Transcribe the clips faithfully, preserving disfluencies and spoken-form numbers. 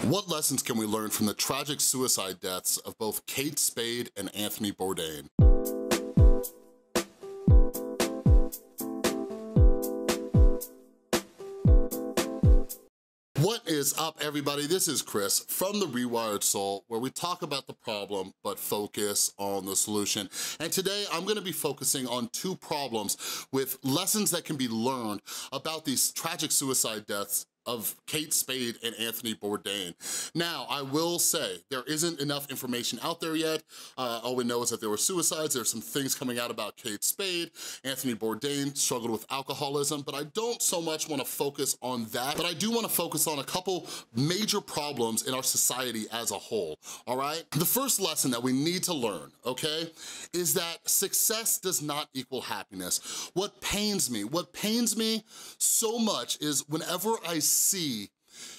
What lessons can we learn from the tragic suicide deaths of both Kate Spade and Anthony Bourdain? What is up, everybody? This is Chris from The Rewired Soul, where we talk about the problem but focus on the solution. And today I'm gonna be focusing on two problems with lessons that can be learned about these tragic suicide deaths of Kate Spade and Anthony Bourdain. Now, I will say, there isn't enough information out there yet. Uh, all we know is that there were suicides. There's some things coming out about Kate Spade. Anthony Bourdain struggled with alcoholism, but I don't so much wanna focus on that, but I do wanna focus on a couple major problems in our society as a whole, all right? The first lesson that we need to learn, okay, is that success does not equal happiness. What pains me, what pains me so much is whenever I see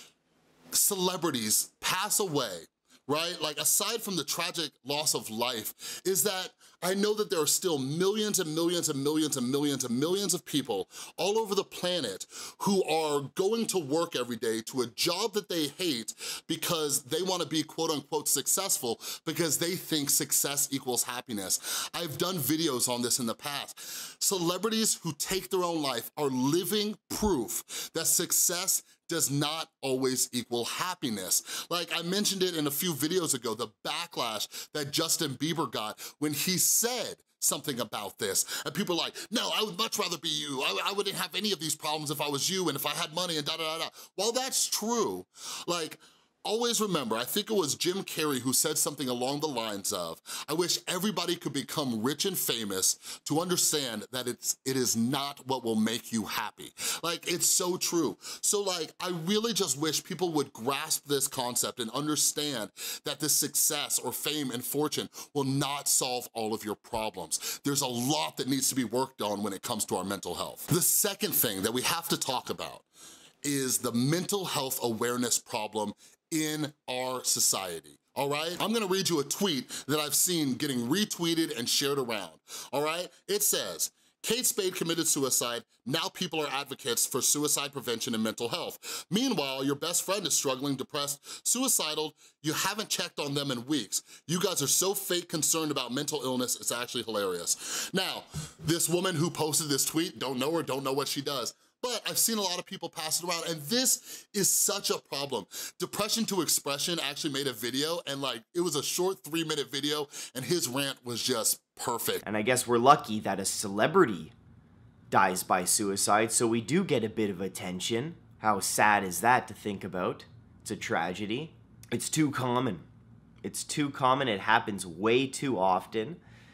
celebrities pass away, right? Like, aside from the tragic loss of life, is that I know that there are still millions and millions and millions and millions and millions of people all over the planet who are going to work every day to a job that they hate because they wanna be quote unquote successful because they think success equals happiness. I've done videos on this in the past. Celebrities who take their own life are living proof that success does not always equal happiness. Like I mentioned it in a few videos ago, the backlash that Justin Bieber got when he said something about this. And people are like, no, I would much rather be you. I, I wouldn't have any of these problems if I was you and if I had money and da da da da. While that's true, like, always remember, I think it was Jim Carrey who said something along the lines of, I wish everybody could become rich and famous to understand that it's, it is not what will make you happy. Like, it's so true. So like, I really just wish people would grasp this concept and understand that the success or fame and fortune will not solve all of your problems. There's a lot that needs to be worked on when it comes to our mental health. The second thing that we have to talk about is the mental health awareness problem in our society, all right? I'm gonna read you a tweet that I've seen getting retweeted and shared around, all right? It says, Kate Spade committed suicide, now people are advocates for suicide prevention and mental health. Meanwhile, your best friend is struggling, depressed, suicidal, you haven't checked on them in weeks. You guys are so fake concerned about mental illness, it's actually hilarious. Now, this woman who posted this tweet, don't know her, don't know what she does, but I've seen a lot of people pass it around, and this is such a problem. Depression to Expression actually made a video, and like, it was a short three minute video, and his rant was just perfect. And I guess we're lucky that a celebrity dies by suicide, so we do get a bit of attention. How sad is that to think about? It's a tragedy. It's too common. It's too common, it happens way too often.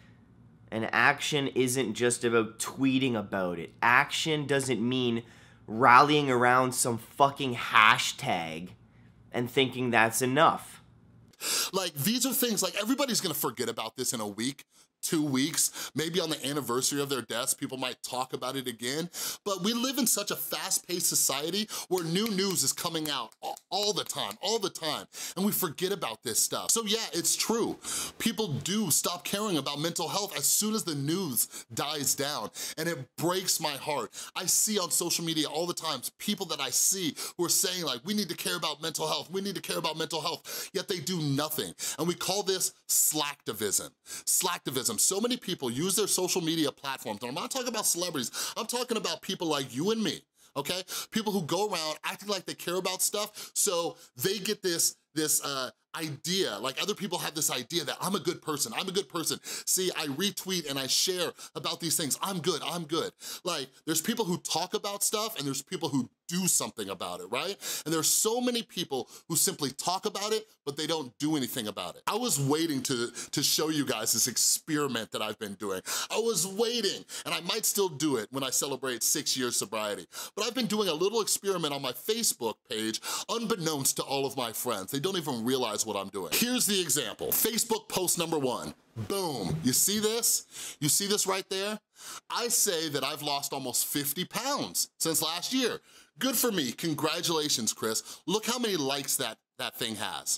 And action isn't just about tweeting about it. Action doesn't mean rallying around some fucking hashtag and thinking that's enough. Like, these are things, like, everybody's gonna forget about this in a week, two weeks, maybe on the anniversary of their deaths, people might talk about it again, but we live in such a fast-paced society where new news is coming out all the time, all the time, and we forget about this stuff. So yeah, it's true. People do stop caring about mental health as soon as the news dies down, and it breaks my heart. I see on social media all the times people that I see who are saying like, we need to care about mental health, we need to care about mental health, yet they do nothing. And we call this slacktivism. Slacktivism. So many people use their social media platforms, and I'm not talking about celebrities, I'm talking about people like you and me, okay? People who go around acting like they care about stuff, so they get this, this uh, idea, like other people have this idea that I'm a good person, I'm a good person. See, I retweet and I share about these things, I'm good, I'm good. Like, there's people who talk about stuff and there's people who do something about it, right? And there's so many people who simply talk about it, but they don't do anything about it. I was waiting to, to show you guys this experiment that I've been doing. I was waiting, and I might still do it when I celebrate six years sobriety, but I've been doing a little experiment on my Facebook page, unbeknownst to all of my friends. They don't even realize what I'm doing. Here's the example. Facebook post number one. Boom. You see this? You see this right there? I say that I've lost almost fifty pounds since last year. Good for me. Congratulations, Chris. Look how many likes that, that thing has.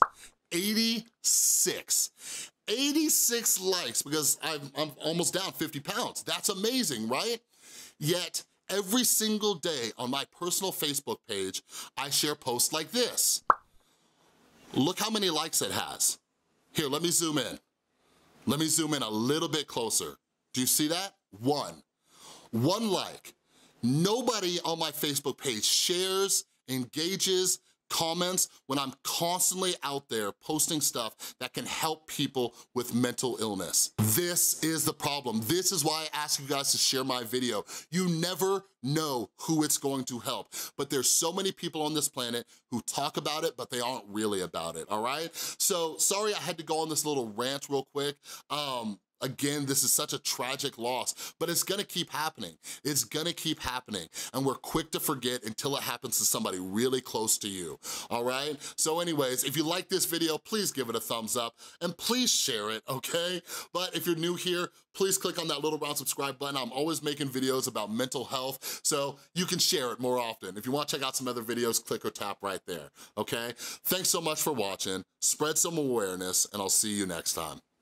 eighty-six. eighty-six likes because I'm, I'm almost down fifty pounds. That's amazing, right? Yet, every single day on my personal Facebook page, I share posts like this. Look how many likes it has. Here, let me zoom in. Let me zoom in a little bit closer. Do you see that? One. One like. Nobody on my Facebook page shares, engages, comments when I'm constantly out there posting stuff that can help people with mental illness. This is the problem. This is why I ask you guys to share my video. You never know who it's going to help, but there's so many people on this planet who talk about it, but they aren't really about it, all right? So sorry I had to go on this little rant real quick. Um, Again, this is such a tragic loss, but it's gonna keep happening. It's gonna keep happening, and we're quick to forget until it happens to somebody really close to you, all right? So anyways, if you like this video, please give it a thumbs up, and please share it, okay? But if you're new here, please click on that little round subscribe button. I'm always making videos about mental health, so you can share it more often. If you wanna check out some other videos, click or tap right there, okay? Thanks so much for watching. Spread some awareness, and I'll see you next time.